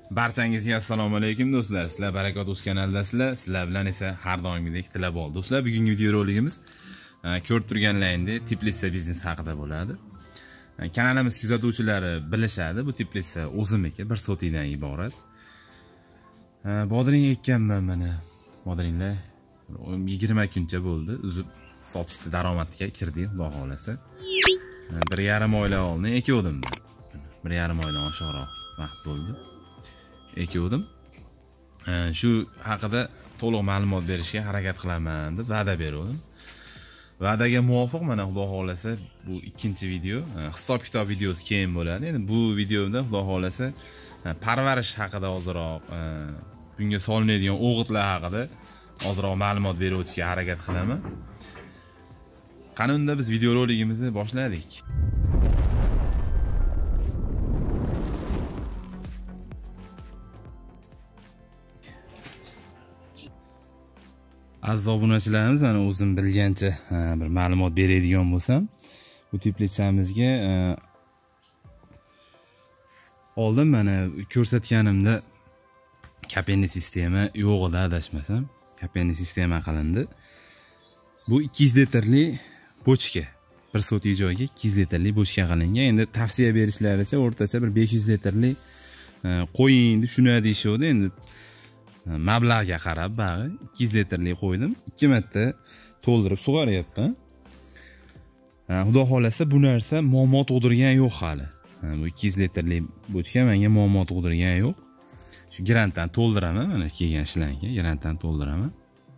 Barchangizga assalomu alaykum do'stlar. Sizlar Barakat o'z kanaldasizlar. Sizlar bilan esa har doimgidek tilab ol. Do'stlar, bugungi video roligimiz ko'rib turganlaringdek Teplitsa biznes haqida bo'ladi. Kanalimiz kuzatuvchilari bilishadi, bu Teplitsa o'zimniki, bir sotidan iborat. Bodring ekkanman mana. Bodringlar 20 kuncha bo'ldi. Uzib sotishda daromadga kirdik, xudo xolasa. 1,5 oylik oldin ekuvdim. 1,5 oydan oshiqroq vaqt bo'ldi. Ekuvdim. Shu haqida to'liq ma'lumot berishga harakat qilaman deb va'da berdim. Va'daga muvofiq mana xudo xolasa bu ikkinchi video, hisob-kitob videosi keyin bo'ladi. Endi bu videoda xudo xolasa parvarish haqida ozroq, bunga solinadigan o'g'itlar haqida ozroq ma'lumot berib o'tishga harakat qilaman. Qani unda biz video roligimizni boshladik. Aziz obunachilarimiz, mana o'zim bilgancha bir ma'lumot beradigan bo'lsam, bu Teplitsamizga oldin mana ko'rsatganimda kapenli sistema yo'q edi, adashmasam. Kapenli sistema qilindi. Bu 200 litrli bochka. Bir sotik joyga 200 litrli bochka qilingan. Endi tavsiya berishlaricha o'rtacha bir 500 litrli qo'ying deb shuni deyishdi. Endi mablag'ga qarab bag'i 200 litrli qo'ydim. 2 marta to'ldirib sug'oryapman. Xudo xolasa bu narsa muammo tug'dirgan yo'q hali. Bu 200 litrli bochka menga muammo tug'dirgan yo'q. Shu grantdan to'ldiraman, mana kelgan shlanka, grantdan to'ldiraman.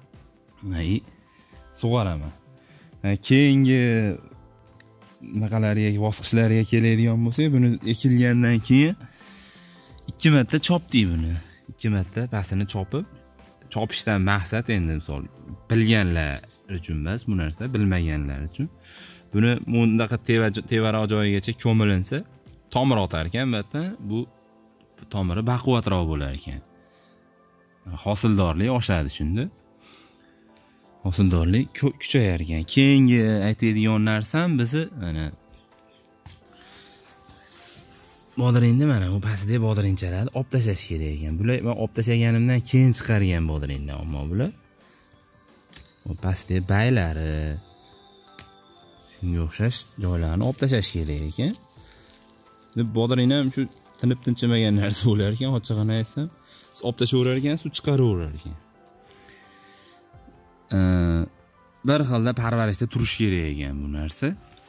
Sug'oraman. Keyingi naqalariga, bosqichlariga keladigan bo'lsak, buni ekilgandan keyin 2 marta chopdik buni. 2 marta pastini chopishdan maqsad endi misol bilganlar uchun emas, bu narsa bilmaganlar uchun. Buni bundaqa tevaroq joyigacha ko'milinsa, tomir otar ekan, albatta bu tomiri baquvvatroq bo'lar ekan. Hosildorlik oshadi shunda. Hosildorlik kuchayar ekan. Keyingi aytadigan narsam bizni mana bodringni mana bu pastdagi bodringchalarni olib tashlash kerak ekan. Bular men olib tashlaganimdan keyin chiqargan bodringlar, ammo bular bu pastdagi baylari shunga o'xshash joylarni olib tashlash kerak ekan. Deb bodring ham shu tinib tinchimagan narsa bo'lar ekan, ochig'ini aytsam. Siz olib tashlaverar ekan, suv chiqaraverar ekan. Bir xilda parvarishda turish kerak ekan bu narsa.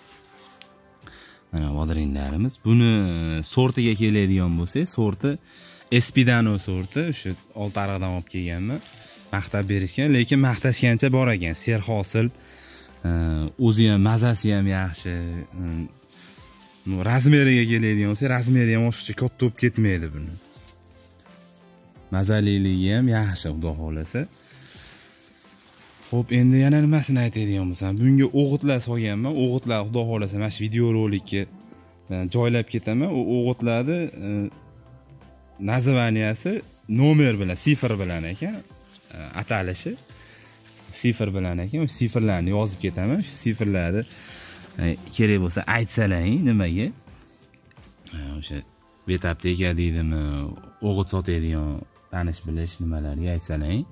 Mana bodringlarimiz. Buni sortiga keladigan bo'lsak, sorti Espidano sorti, o'sha Oltiariqdan olib kelganman. Maqtab berishgan, lekin maqtashgancha bor ekan. Serhosil, o'zi ham mazasi ham yaxshi. Razmeriga keladigan bo'lsa, razmeri ham oshiqcha katta bo'lib ketmaydi buni. Mazaliligi ham yaxshi, xudo xolasa. Xo'p, endi yana nimasini aytadigan bo'lsam, bunga o'g'itlar solganman. O'g'itlar xudo xolasa mana shu video rolikka joylab ketaman. U o'g'itlarni nazvaniyasi nomer bilan, sifr bilan ekan, atalishi sifr bilan ekan. O'sha sifrlarni yozib ketaman. Shu sifrlarni kerak bo'lsa aytsalaring nimaga. O'sha betapda ekadimi, o'g'it sotadigan tanish bilish nimalarga aytsalaring.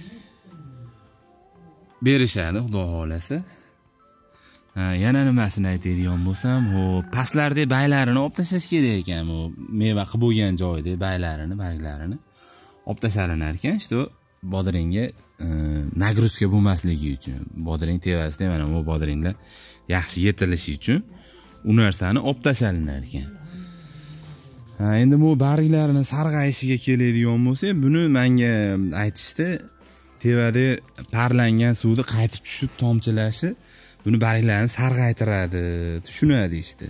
Berishadi, xudo xolasa. Yana nimasini aytadigan bo'lsam, pastlardagi baylarini olib tashlash kerak ekan. Bu meva qilib bo'lgan joydagi baylarini, barglarini olib tashlanar ekan. Shu bodringga nagruzka bo'lmasligi uchun, bodring tevasida mana bu bodringlar yaxshi yetilishi uchun u narsani olib tashlanar ekan. Endi bu barglarini sarg'ayishiga keladigan bo'lsak, buni menga aytishdi, tevada parlangan suvni qaytib tushib tomchilashi buni barglarni sarg'aytiradi, shuni deyishdi.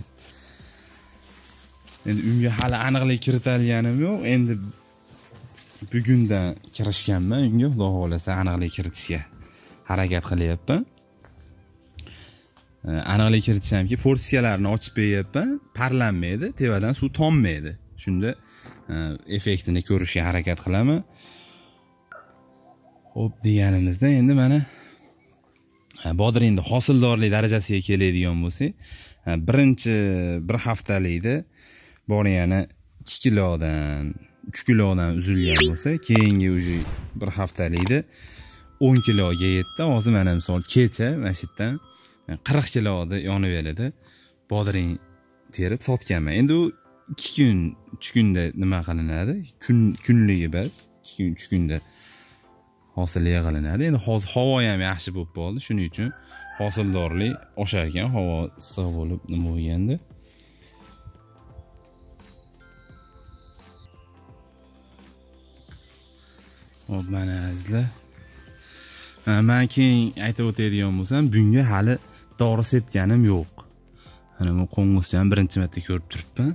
Endi unga hali aniqlik kiritilganim yo'q. Endi bugundan kirishganman unga, xudo xolasa aniqlik kiritishga harakat qilyapman. Aniqlik kiritsamki, fortikalarni ochib beryapman, parlanmaydi, tevadan suv tommaydi. Shunda effektini ko'rishga harakat qilaman. Xo'p, deganimizda endi mana bodringni hosildorlik darajasiga keladigan bo'lsak, birinchi bir haftalikda bor yana 2 kilodan 3 kilodan uzilgan bo'lsa, keyingi уже bir haftalikda 10 kiloga yetdi. Hozir mana misol kecha mana shu yerdan 40 kiloda yonib keladi. Bodring terib sotganman. Endi u 2 kun, 3 kunda nima qilinadi? Kunligi bas, 2 kun, 3 kunda hosil yig'ilinadi. Endi hozir havo ham yaxshi bo'lib qoldi. Shuning uchun hosildorlik oshar ekan, havo issiq bo'lib nima bo'lganda. Hop, mana azizlar. Men keyin aytib o'tadigan bo'lsam, bunga hali dori sepganim yo'q. Mana bu qo'ng'isni ham birinchi marta ko'rib turibman.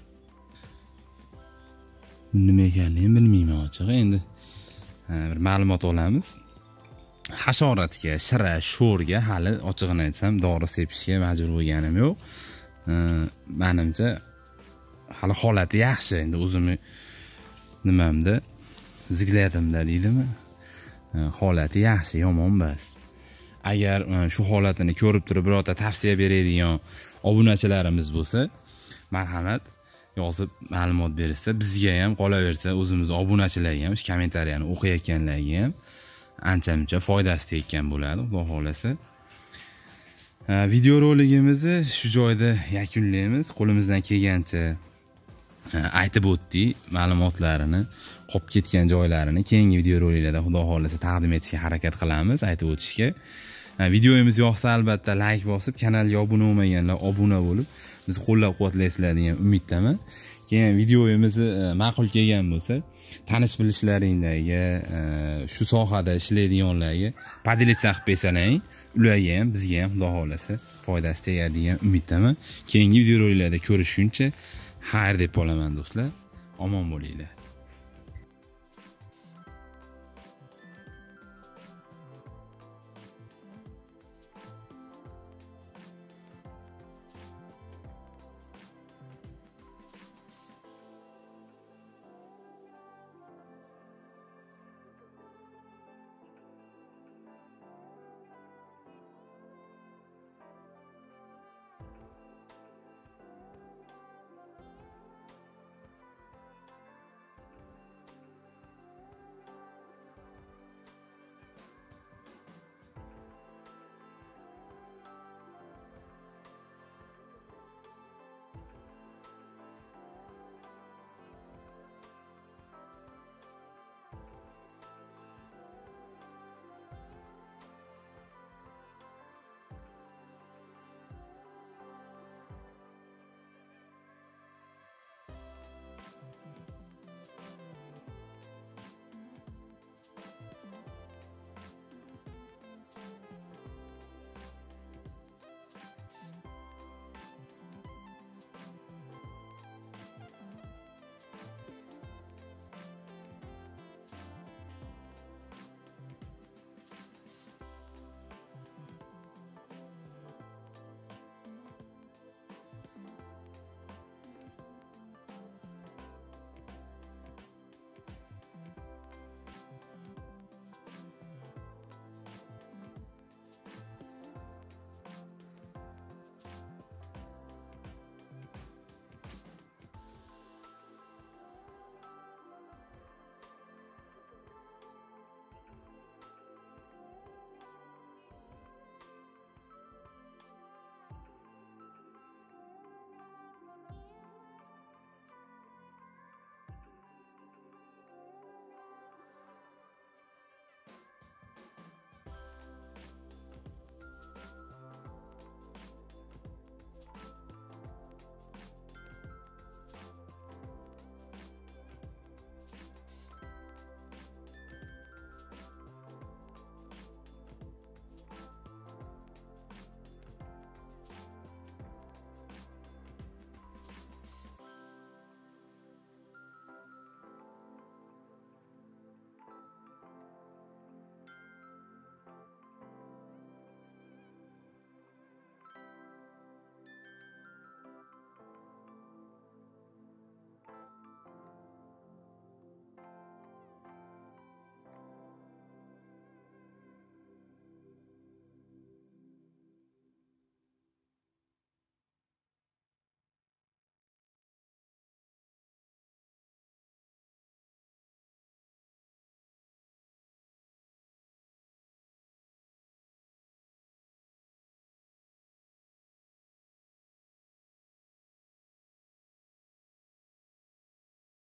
Nima ekanligini bilmayman ochig'i. Endi bir ma'lumot olamiz. Hasharotga, shira, sho'rga hali ochig'ini aytsam dori sepishga majbur bo'lganim yo'q. Menimcha hali holati yaxshi. Endi o'zimni nimamda, ziglatimda deydimi? Holati yaxshi, yomon emas. Agar shu holatini ko'rib turib birorta tavsiya beradigan obunachilarimiz bo'lsa, marhamat yozib ma'lumot bersa, bizga ham qolaversa, o'zimiz obunachilarga ham kommentariyani o'qiyotganlarga ham ancha-muncha foydasi tekkan bo'ladi, xudo xolasa. Video roligimizni shu joyda yakunlaymiz. Qo'limizdan kelgancha aytib o'tdik ma'lumotlarini, qolib ketgan joylarini keyingi video roliklarda xudo xolasa taqdim etishga harakat qilamiz, aytib o'tishga. Videomiz yoqsa albatta like bosib, kanalga obuna bo'lmaganlar obuna bo'lib, bizni qo'llab-quvvatlaysizlar degan umiddaman. Keyin videomiz ma'qul kelgan bo'lsa, tanish bilishlaringlarga, shu sohada ishlaydiganlarga podelitsa qilib bersalaring, ularga ham, bizga ham xudo xolasa foydasi tegadi degan umiddaman. Keyingi video roliklarda ko'rishguncha xayr deb qolaman do'stlar. Omon bo'linglar.